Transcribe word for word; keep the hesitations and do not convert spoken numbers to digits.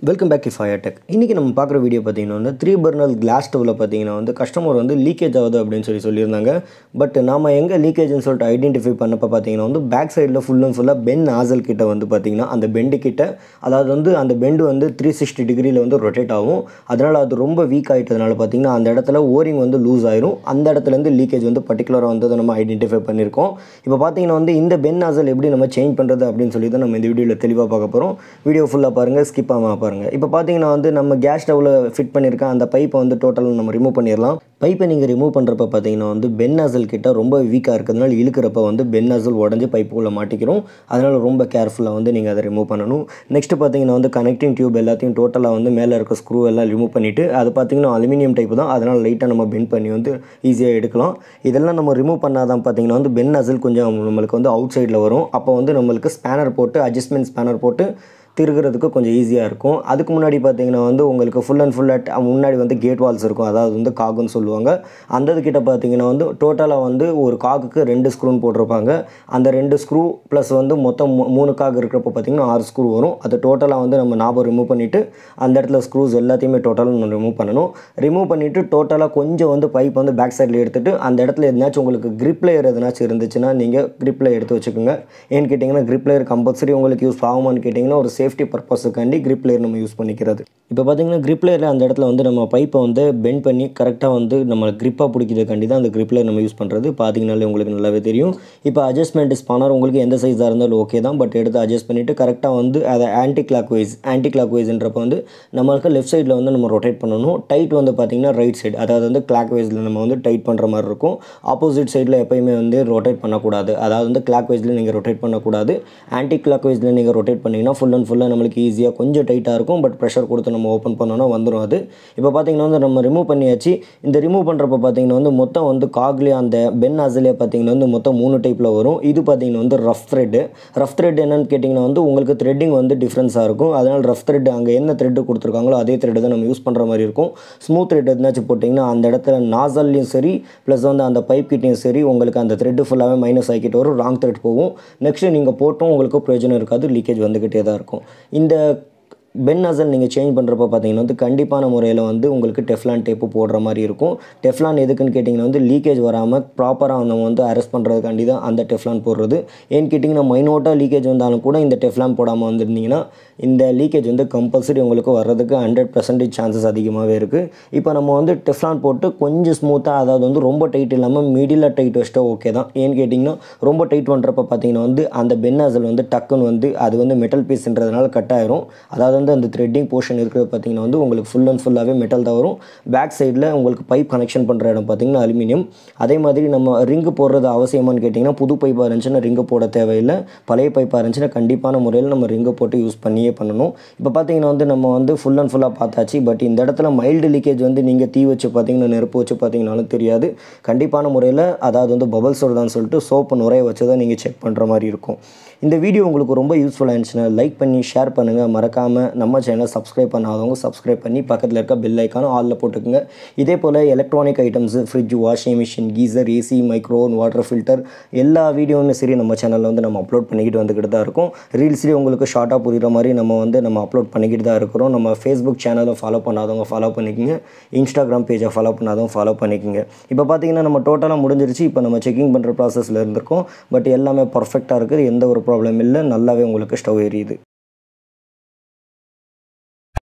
Welcome back to fire tech. இன்றைக்கி நம்ம பார்க்குற வீடியோ பார்த்தீங்கன்னா வந்து த்ரீ பர்னர் கிளாஸ் ஸ்டவ்வில் பார்த்தீங்கன்னா வந்து கஸ்டமர் வந்து லீக்கேஜ் ஆகுது அப்படின்னு சொல்லி சொல்லியிருந்தாங்க. பட் நம்ம எங்கே லீக்கேஜ்னு சொல்லிட்டு ஐடென்டிஃபை பண்ணப்போ பார்த்தீங்கன்னா வந்து பேக் சைடில் ஃபுல் அண்ட் ஃபுல்லாக பென் நாசல் கிட்ட வந்து பார்த்தீங்கன்னா அந்த பெண்டு கிட்ட, அதாவது வந்து அந்த பெண்டு வந்து த்ரீ சிக்ஸ்டி டிகிரியில் வந்து ரொட்டேட் ஆகும். அதனால் அது ரொம்ப வீக் ஆகிட்டதுனால பார்த்தீங்கன்னா அந்த இடத்துல ஓரிங் வந்து லூஸ் ஆயிரும். அந்த இடத்துலேருந்து லீக்கேஜ் வந்து பர்டிகுலராக வந்து நம்ம ஐடென்டிஃபை பண்ணியிருக்கோம். இப்போ பார்த்தீங்கன்னா வந்து இந்த பென் நாசல் எப்படி நம்ம சேஞ்ச் பண்ணுறது அப்படின்னு சொல்லி தான் நம்ம இந்த வீடியோவில் தெளிவாக பார்க்க போகிறோம். வீடியோ ஃபுல்லாக பாருங்கள், ஸ்கிப் ஆகாமல் பாருங்கள். இப்போ பார்த்தீங்கன்னா வந்து நம்ம கேஸ் ஸ்டவ்வில் ஃபிட் பண்ணியிருக்க அந்த பைப்பை வந்து டோட்டலாக நம்ம ரிமூவ் பண்ணிடலாம். பைப்பை நீங்கள் ரிமூவ் பண்ணுறப்ப பார்த்தீங்கன்னா வந்து பென் நாசல் கிட்ட ரொம்ப வீக்காக இருக்கிறதுனால இழுக்கிறப்ப வந்து பென் நாசல் உடஞ்சி பைப்புக்குள்ளே மாட்டிக்கிறோம். அதனால் ரொம்ப கேர்ஃபுல்லாக வந்து நீங்கள் அதை ரிமூவ் பண்ணணும். நெக்ஸ்ட்டு பார்த்தீங்கன்னா வந்து கனெக்டிங் டியூப் எல்லாத்தையும் டோட்டலாக வந்து மேலே இருக்க ஸ்க்ரூ எல்லாம் ரிமூவ் பண்ணிவிட்டு, அது பார்த்தீங்கன்னா அலுமினியம் டைப் தான், அதனால் லைட்டாக நம்ம பெண்ட் பண்ணி வந்து ஈஸியாக எடுக்கலாம். இதெல்லாம் நம்ம ரிமூவ் பண்ணாதான் பார்த்தீங்கன்னா வந்து பென் நாசல் கொஞ்சம் நம்மளுக்கு வந்து அவுட் சைடில் வரும். அப்போ வந்து நம்மளுக்கு ஸ்பேனர் போட்டு அட்ஜஸ்ட்மெண்ட் ஸ்பேனர் போட்டு திருகிறதுக்கு கொஞ்சம் ஈஸியாக இருக்கும். அதுக்கு முன்னாடி பார்த்தீங்கன்னா வந்து உங்களுக்கு ஃபுல் அண்ட் ஃபுல் அட் முன்னாடி வந்து கேட் வால்ஸ் இருக்கும், அதாவது வந்து காகுன்னு சொல்லுவாங்க. அந்த கிட்ட பார்த்தீங்கன்னா வந்து டோட்டலாக வந்து ஒரு காகுக்கு ரெண்டு ஸ்க்ரூன்னு போட்டிருப்பாங்க. அந்த ரெண்டு ஸ்க்ரூ ப்ளஸ் வந்து மொத்தம் மூணு காகு இருக்கிறப்ப பார்த்தீங்கன்னா ஆறு ஸ்க்ரூ வரும். அது டோட்டலாக வந்து நம்ம ஞாபகம் ரிமூவ் பண்ணிவிட்டு அந்த இடத்துல ஸ்க்ரூஸ் எல்லாத்தையுமே டோட்டலாக நம்ம ரிமூவ் பண்ணணும். ரிமூவ் பண்ணிவிட்டு டோட்டலாக கொஞ்சம் வந்து பைப் வந்து பேக் சைடில் எடுத்துகிட்டு அந்த இடத்துல எதுனாச்சும் உங்களுக்கு கிரிப் லேயர் எதுனாச்சும் இருந்துச்சுன்னா நீங்கள் கிரிப் லேயர் எடுத்து வச்சுக்கோங்க. ஏன்னு கேட்டிங்கன்னா கிரிப் லேயர் கம்பல்சரி உங்களுக்கு யூஸ் ஆகுமான்னு கேட்டிங்கன்னா ஒரு சேஃப்டி பர்பஸுக்காண்டி கிரிப் லேயர் நம்ம யூஸ் பண்ணிக்கிறது. இப்போ பார்த்தீங்கன்னா கிரிப் லேயரில் அந்த இடத்துல வந்து நம்ம பைப்பை வந்து பெண்ட் பண்ணி கரெக்டாக வந்து நம்ம கிரிப்பாக பிடிக்கிறதுக்காண்டி தான் அந்த கிரிப் லேயர் நம்ம யூஸ் பண்ணுறது. பார்த்தீங்கனாலே உங்களுக்கு நல்லாவே தெரியும். இப்போ அட்ஜஸ்ட்மெண்ட் ஸ்பானர் உங்களுக்கு எந்த சைஸாக இருந்தாலும் ஓகே தான், பட் எடுத்து அட்ஜஸ்ட் பண்ணிவிட்டு கரெக்டாக வந்து அதை ஆன்டி கிளாக் வைஸ் ஆன்டி கிளாக் வைஸ்ன்றப்போ வந்து நம்மளுக்கு லெஃப்ட் சைடில் வந்து நம்ம ரொட்டேட் பண்ணணும். டைட் வந்து பார்த்திங்கன்னா ரைட் சைடு, அதாவது வந்து கிளாக் வைஸில் நம்ம வந்து டைட் பண்ணுற மாதிரி இருக்கும். ஆப்போசிட் சைடில் எப்போயுமே வந்து ரொட்டேட் பண்ணக்கூடாது, அதாவது வந்து கிளாக் வைஸில் நீங்கள் ரொட்டேட் பண்ணக்கூடாது. ஆன்டி கிளாக் வைஸில் நீங்கள் ரொட்டேட் பண்ணிங்கன்னா ஃபுல் அண்ட் ஃபுல்லாக நம்மளுக்கு ஈஸியாக கொஞ்சம் டைட்டாக இருக்கும், பட் ப்ரெஷர் கொடுத்து நம்ம ஓப்பன் பண்ணோன்னா வந்துடும் அது. இப்போ பார்த்தீங்கன்னா வந்து நம்ம ரிமூவ் பண்ணியாச்சு. இந்த ரிமூவ் பண்ணுறப்ப பார்த்தீங்கன்னா வந்து மொத்தம் வந்து காக்லேயே அந்த பென் நாசலே பார்த்தீங்கன்னா வந்து மொத்தம் மூணு டைப்பில் வரும். இது பார்த்தீங்கன்னா வந்து ரஃப் த்ரெட்டு. ரஃப் த்ரெட் என்னன்னு கேட்டிங்கன்னா வந்து உங்களுக்கு த்ரெட்டிங் வந்து டிஃப்ரென்ஸாக இருக்கும். அதனால் ரஃப் த்ரெட் அங்கே என்ன த்ரெட்டு கொடுத்துருக்காங்களோ அதே த்ரெட்டு தான் நம்ம யூஸ் பண்ணுற மாதிரி இருக்கும். ஸ்மூத் த்ரெட் எதுனாச்சும் போட்டிங்கன்னா அந்த இடத்துல நாசல்லையும் சரி ப்ளஸ் வந்து அந்த பைப் கிட்டையும் சரி உங்களுக்கு அந்த த்ரெட்டு ஃபுல்லாகவே மைனஸ் ஆகிக்கிட்டு வரும், ராங் த்ரெட் போகும். நெக்ஸ்ட்டு நீங்கள் போட்டும் உங்களுக்கு பிரயோஜனம் இருக்காது, லீக்கேஜ் வந்துக்கிட்டே தான் இருக்கும். இந்த பென் நாசல் நீங்கள் சேஞ்ச் பண்ணுறப்ப பார்த்தீங்கன்னா வந்து கண்டிப்பான முறையில் வந்து உங்களுக்கு டெஃப்லான் டேப்பு போடுற மாதிரி இருக்கும். டெஃப்லான் எதுக்குன்னு கேட்டிங்கன்னா வந்து லீக்கேஜ் வராமல் ப்ராப்பராக நம்ம வந்து அரெஸ்ட் பண்ணுறதுக்காண்டி தான் அந்த டெஃப்லான் போடுறது. ஏன்னு கேட்டிங்கன்னா மைனோட்டாக லீக்கேஜ் வந்தாலும் கூட இந்த டெஃப்லான் போடாமல் வந்திருந்தீங்கன்னா இந்த லீக்கேஜ் வந்து கம்பல்சரி உங்களுக்கு வர்றதுக்கு ஹண்ட்ரட் பர்சன்டேஜ் சான்சஸ் அதிகமாகவே இருக்குது. இப்போ நம்ம வந்து டெஃப்லான் போட்டு கொஞ்சம் ஸ்மூத்தாக, அதாவது வந்து ரொம்ப டைட் இல்லாமல் மீடியில் டைட் வச்சுட்டா ஓகே தான். ஏன்னு கேட்டிங்கன்னா ரொம்ப டைட் பண்ணுறப்ப பார்த்தீங்கன்னா வந்து அந்த பென் நாசல் வந்து டக்குன்னு வந்து அது வந்து மெட்டல் பீஸ்ன்றதுனால கட் ஆயிரும். அதாவது அந்த த்ரெட்டிங் போர்ஷன் இருக்கிறது பார்த்தீங்கன்னா வந்து உங்களுக்கு ஃபுல் அண்ட் ஃபுல்லாகவே மெட்டல் தான் வரும். பேக் சைடில் உங்களுக்கு பைப் கனெக்ஷன் பண்ணுற இடம் பார்த்தீங்கன்னா அலுமினியம். அதே மாதிரி நம்ம ரிங்கு போடுறது அவசியமானு கேட்டிங்கன்னா புது பைப்பாக இருந்துச்சுன்னா ரிங்கு போட தேவையில்லை. பழைய பைப்பாக இருந்துச்சுன்னா கண்டிப்பான முறையில் நம்ம ரிங்கு போட்டு யூஸ் பண்ணியே பண்ணணும். இப்போ பார்த்தீங்கன்னா வந்து நம்ம வந்து ஃபுல் அண்ட் ஃபுல்லாக பார்த்தாச்சு. பட் இந்த இடத்துல மைல்டு லீக்கேஜ் வந்து நீங்கள் தீ வச்சு பார்த்தீங்கன்னா நெருப்பு வச்சு பார்த்தீங்கன்னாலும் தெரியாது. கண்டிப்பான முறையில் அதாவது வந்து பபல்ஸ் வருதான்னு சொல்லிட்டு சோப்பு நுரைய வச்சு தான் நீங்கள் செக் பண்ணுற மாதிரி இருக்கும். இந்த வீடியோ உங்களுக்கு ரொம்ப யூஸ்ஃபுல்லாக இருந்துச்சுன்னா லைக் பண்ணி ஷேர் பண்ணுங்கள். மறக்காமல் நம்ம சேனலை சப்ஸ்கிரைப் பண்ணாதவங்க சப்ஸ்கிரைப் பண்ணி பக்கத்தில் இருக்க பெல் ஐக்கானும் ஆலில் போட்டுக்குங்க. இதே போல் electronic items, fridge, washing machine, geyser, AC, microwave, water filter எல்லா வீடியோவும் சரி நம்ம சேனலில் வந்து நம்ம அப்லோட் பண்ணிக்கிட்டு வந்துக்கிட்டு தான் இருக்கும். ரீல்ஸ்லேயே உங்களுக்கு ஷார்ட்டாக புரிகிற மாதிரி நம்ம வந்து நம்ம அப்லோட் பண்ணிக்கிட்டு தான் இருக்கிறோம். நம்ம ஃபேஸ்புக் சேனலை ஃபாலோ பண்ணாதவங்க ஃபாலோ பண்ணிக்கோங்க. இன்ஸ்டாகிராம் பேஜை ஃபாலோ பண்ணாதவங்க ஃபாலோ பண்ணிக்கோங்க. இப்போ பார்த்தீங்கன்னா நம்ம டோட்டலாக முடிஞ்சிருச்சு. இப்போ நம்ம செக்கிங் பண்ணுற ப்ராசஸில் இருந்திருக்கோம். பட் எல்லாமே பர்ஃபெக்டாக இருக்குது, எந்த ஒரு ப்ராப்ளம் இல்லை, நல்லாவே உங்களுக்கு ஸ்டவ் எரியுது.